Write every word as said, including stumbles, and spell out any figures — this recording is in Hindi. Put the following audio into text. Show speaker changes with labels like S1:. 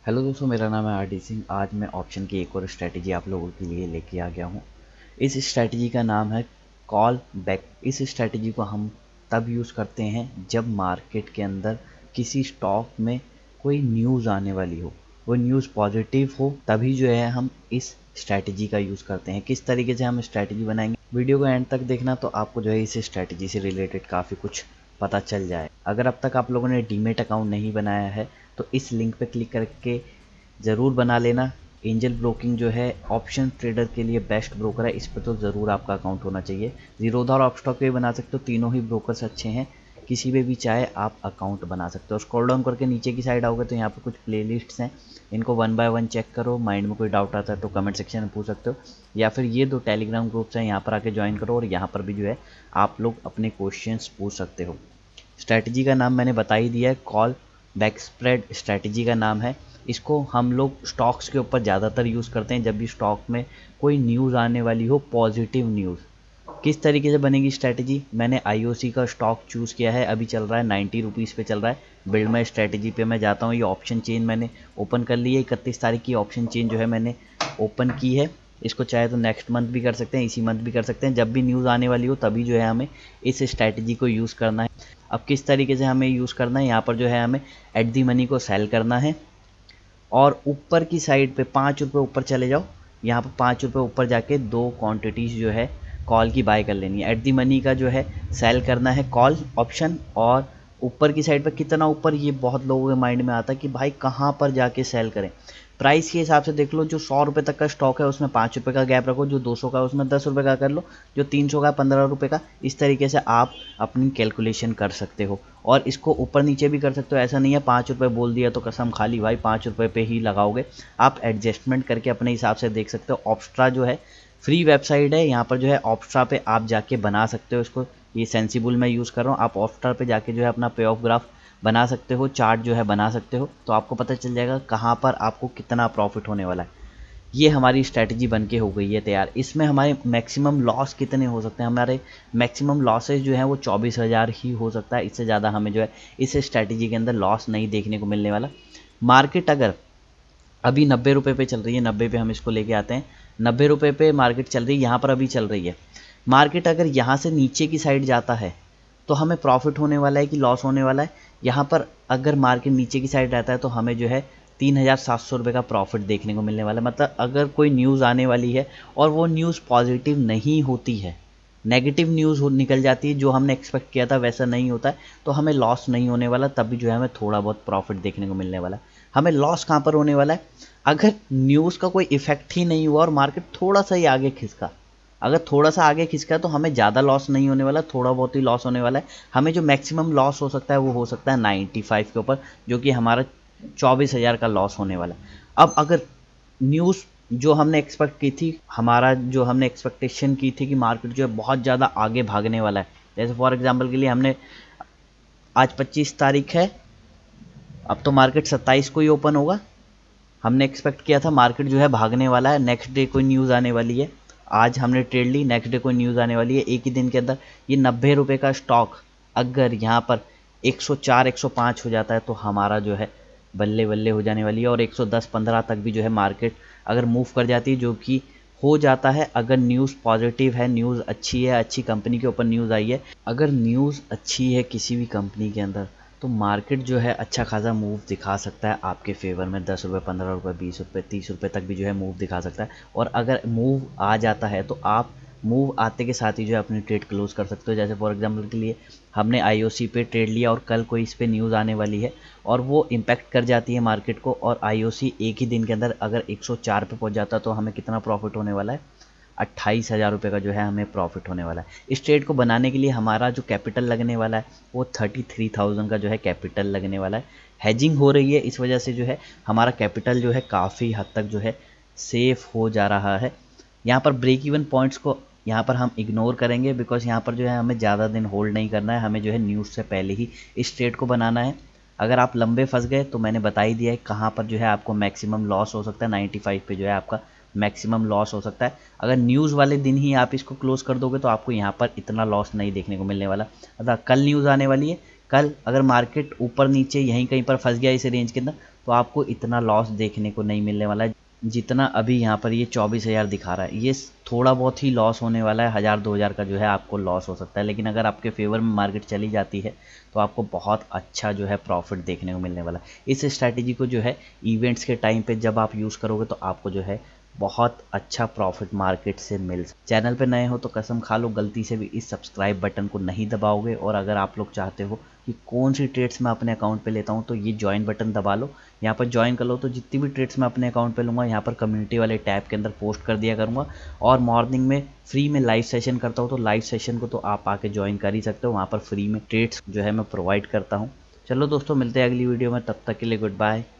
S1: हेलो दोस्तों, मेरा नाम है आर डी सिंह। आज मैं ऑप्शन की एक और स्ट्रैटेजी आप लोगों के लिए लेके आ गया हूँ। इस स्ट्रैटेजी का नाम है कॉल बैक। इस स्ट्रैटेजी को हम तब यूज़ करते हैं जब मार्केट के अंदर किसी स्टॉक में कोई न्यूज़ आने वाली हो, वो न्यूज़ पॉजिटिव हो, तभी जो है हम इस स्ट्रैटेजी का यूज़ करते हैं। किस तरीके से हम स्ट्रैटेजी बनाएंगे, वीडियो को एंड तक देखना, तो आपको जो है इस स्ट्रैटेजी से रिलेटेड काफ़ी कुछ पता चल जाए। अगर अब तक आप लोगों ने डीमेट अकाउंट नहीं बनाया है तो इस लिंक पे क्लिक करके ज़रूर बना लेना। एंजल ब्रोकिंग जो है ऑप्शन ट्रेडर के लिए बेस्ट ब्रोकर है, इस पर तो ज़रूर आपका अकाउंट होना चाहिए। जीरोधा और अपस्टॉक पे भी बना सकते हो, तीनों ही ब्रोकर्स अच्छे हैं, किसी पे भी चाहे आप अकाउंट बना सकते हो। स्क्रॉल डाउन करके नीचे की साइड आओगे तो यहाँ पर कुछ प्लेलिस्ट्स हैं, इनको वन बाय वन चेक करो। माइंड में कोई डाउट आता है तो कमेंट सेक्शन में पूछ सकते हो, या फिर ये दो टेलीग्राम ग्रुप्स हैं, यहाँ पर आके ज्वाइन करो और यहाँ पर भी जो है आप लोग अपने क्वेश्चंस पूछ सकते हो। स्ट्रैटेजी का नाम मैंने बता ही दिया है, कॉल बैक स्प्रेड स्ट्रैटेजी का नाम है। इसको हम लोग स्टॉक्स के ऊपर ज़्यादातर यूज़ करते हैं जब भी स्टॉक में कोई न्यूज़ आने वाली हो, पॉजिटिव न्यूज़। किस तरीके से बनेगी स्ट्रैटेजी, मैंने आईओसी का स्टॉक चूज़ किया है, अभी चल रहा है नाइन्टी रुपीज़ पे चल रहा है। बिल्ड माई स्ट्रैटेजी पे मैं जाता हूँ, ये ऑप्शन चेन मैंने ओपन कर ली है। इकतीस तारीख की ऑप्शन चेन जो है मैंने ओपन की है। इसको चाहे तो नेक्स्ट मंथ भी कर सकते हैं, इसी मंथ भी कर सकते हैं। जब भी न्यूज़ आने वाली हो तभी जो है हमें इस स्ट्रैटेजी को यूज़ करना है। अब किस तरीके से हमें यूज़ करना है, यहाँ पर जो है हमें एट दी मनी को सेल करना है और ऊपर की साइड पे पाँच रुपये ऊपर चले जाओ। यहाँ पर पाँच रुपये ऊपर जाके दो क्वांटिटीज़ जो है कॉल की बाय कर लेनी है। एट दी मनी का जो है सेल करना है कॉल ऑप्शन, और ऊपर की साइड पर कितना ऊपर, ये बहुत लोगों के माइंड में आता है कि भाई कहाँ पर जाके सेल करें। प्राइस के हिसाब से देख लो, जो सौ रुपये तक का स्टॉक है उसमें पाँच रुपये का गैप रखो, जो दो सौ का है उसमें दस रुपये का कर लो, जो तीन सौ का पंद्रह रुपये का। इस तरीके से आप अपनी कैलकुलेशन कर सकते हो और इसको ऊपर नीचे भी कर सकते हो। ऐसा नहीं है पाँच रुपये बोल दिया तो कसम खा ली भाई पाँच रुपये पे ही लगाओगे। आप एडजस्टमेंट करके अपने हिसाब से देख सकते हो। ऑप्स्ट्रा जो है फ्री वेबसाइट है, यहाँ पर जो है ऑप्स्ट्रा पे आप जाके बना सकते हो इसको। ये सेंसिबल मैं यूज़ कर रहा हूँ, आप ऑप्स्ट्रा पे जाके जो है अपना पे ऑफ ग्राफ बना सकते हो, चार्ट जो है बना सकते हो, तो आपको पता चल जाएगा कहाँ पर आपको कितना प्रॉफिट होने वाला है। ये हमारी स्ट्रैटेजी बन के हो गई है तैयार। इसमें हमारे मैक्सिमम लॉस कितने हो सकते हैं, हमारे मैक्सिमम लॉसेज जो है वो चौबीस हज़ार ही हो सकता है। इससे ज़्यादा हमें जो है इस स्ट्रैटेजी के अंदर लॉस नहीं देखने को मिलने वाला। मार्केट अगर अभी नब्बे रुपये पे चल रही है, नब्बे पे हम इसको लेके आते हैं, नब्बे रुपये पे मार्केट चल रही है, यहाँ पर अभी चल रही है। मार्केट अगर यहाँ से नीचे की साइड जाता है तो हमें प्रॉफिट होने वाला है कि लॉस होने वाला है। यहाँ पर अगर मार्केट नीचे की साइड रहता है तो हमें जो है तीन हज़ार सात सौ रुपये का प्रॉफिट देखने को मिलने वाला है। मतलब अगर कोई न्यूज़ आने वाली है और वो न्यूज़ पॉजिटिव नहीं होती है, नेगेटिव न्यूज़ निकल जाती है, जो हमने एक्सपेक्ट किया था वैसा नहीं होता है, तो हमें लॉस नहीं होने वाला, तब भी जो है हमें थोड़ा बहुत प्रॉफिट देखने को मिलने वाला है। हमें लॉस कहाँ पर होने वाला है, अगर न्यूज़ का कोई इफेक्ट ही नहीं हुआ और मार्केट थोड़ा सा ही आगे खिसका। अगर थोड़ा सा आगे खिसका तो हमें ज़्यादा लॉस नहीं होने वाला, थोड़ा बहुत ही लॉस होने वाला है। हमें जो मैक्सिमम लॉस हो सकता है वो हो सकता है नाइन्टी फाइव के ऊपर, जो कि हमारा चौबीस हज़ार का लॉस होने वाला है। अब अगर न्यूज़ जो हमने एक्सपेक्ट की थी, हमारा जो हमने एक्सपेक्टेशन की थी कि मार्केट जो है बहुत ज़्यादा आगे भागने वाला है, जैसे फॉर एग्जांपल के लिए हमने आज पच्चीस तारीख है, अब तो मार्केट सत्ताईस को ही ओपन होगा। हमने एक्सपेक्ट किया था मार्केट जो है भागने वाला है, नेक्स्ट डे कोई न्यूज़ आने वाली है, आज हमने ट्रेड ली, नेक्स्ट डे कोई न्यूज़ आने वाली है, एक ही दिन के अंदर ये नब्बे रुपये का स्टॉक अगर यहाँ पर एक सौ चार एक सौ पाँच हो जाता है तो हमारा जो है बल्ले बल्ले हो जाने वाली है। और एक सौ दस पंद्रह तक भी जो है मार्केट अगर मूव कर जाती है, जो कि हो जाता है अगर न्यूज़ पॉजिटिव है, न्यूज़ अच्छी है, अच्छी कंपनी के ऊपर न्यूज़ आई है। अगर न्यूज़ अच्छी है किसी भी कंपनी के अंदर तो मार्केट जो है अच्छा खासा मूव दिखा सकता है आपके फेवर में, दस रुपये पंद्रह रुपये बीस रुपये तीस रुपये तक भी जो है मूव दिखा सकता है। और अगर मूव आ जाता है तो आप मूव आते के साथ ही जो है अपनी ट्रेड क्लोज कर सकते हो। जैसे फॉर एग्जांपल के लिए हमने आईओसी पे ट्रेड लिया और कल कोई इस पे न्यूज़ आने वाली है और वो इम्पैक्ट कर जाती है मार्केट को, और आईओसी एक ही दिन के अंदर अगर एक सौ चार पे पहुंच जाता है तो हमें कितना प्रॉफिट होने वाला है, अट्ठाईस हज़ार रुपये का जो है हमें प्रॉफिट होने वाला है। इस ट्रेड को बनाने के लिए हमारा जो कैपिटल लगने वाला है वो थर्टी थ्री थाउजेंड का जो है कैपिटल लगने वाला है। हैजिंग हो रही है, इस वजह से जो है हमारा कैपिटल जो है काफ़ी हद तक जो है सेफ हो जा रहा है। यहाँ पर ब्रेक इवन पॉइंट्स को यहाँ पर हम इग्नोर करेंगे, बिकॉज यहाँ पर जो है हमें ज़्यादा दिन होल्ड नहीं करना है, हमें जो है न्यूज़ से पहले ही इस ट्रेड को बनाना है। अगर आप लंबे फंस गए तो मैंने बता ही दिया है कहाँ पर जो है आपको मैक्सिमम लॉस हो सकता है, नाइन्टी फाइव पे जो है आपका मैक्सिमम लॉस हो सकता है। अगर न्यूज़ वाले दिन ही आप इसको क्लोज कर दोगे तो आपको यहाँ पर इतना लॉस नहीं देखने को मिलने वाला। अतः कल न्यूज़ आने वाली है, कल अगर मार्केट ऊपर नीचे यहीं कहीं पर फंस गया इस रेंज के अंदर तो आपको इतना लॉस देखने को नहीं मिलने वाला है जितना अभी यहाँ पर ये चौबीस हज़ार दिखा रहा है। ये थोड़ा बहुत ही लॉस होने वाला है, हज़ार दो हज़ार का जो है आपको लॉस हो सकता है, लेकिन अगर आपके फेवर में मार्केट चली जाती है तो आपको बहुत अच्छा जो है प्रॉफिट देखने को मिलने वाला है। इस स्ट्रैटेजी को जो है इवेंट्स के टाइम पे जब आप यूज़ करोगे तो आपको जो है बहुत अच्छा प्रॉफिट मार्केट से मिल। चैनल पे नए हो तो कसम खा लो गलती से भी इस सब्सक्राइब बटन को नहीं दबाओगे। और अगर आप लोग चाहते हो कि कौन सी ट्रेड्स मैं अपने अकाउंट पे लेता हूँ तो ये ज्वाइन बटन दबा लो, यहाँ पर ज्वाइन कर लो। तो जितनी भी ट्रेड्स मैं अपने अकाउंट पे लूँगा यहाँ पर कम्युनिटी वाले टैब के अंदर पोस्ट कर दिया करूँगा। और मॉर्निंग में फ्री में लाइव सेशन करता हूँ, तो लाइव सेशन को तो आप आके ज्वाइन कर ही सकते हो। वहाँ पर फ्री में ट्रेड्स जो है मैं प्रोवाइड करता हूँ। चलो दोस्तों, मिलते हैं अगली वीडियो में, तब तक के लिए गुड बाय।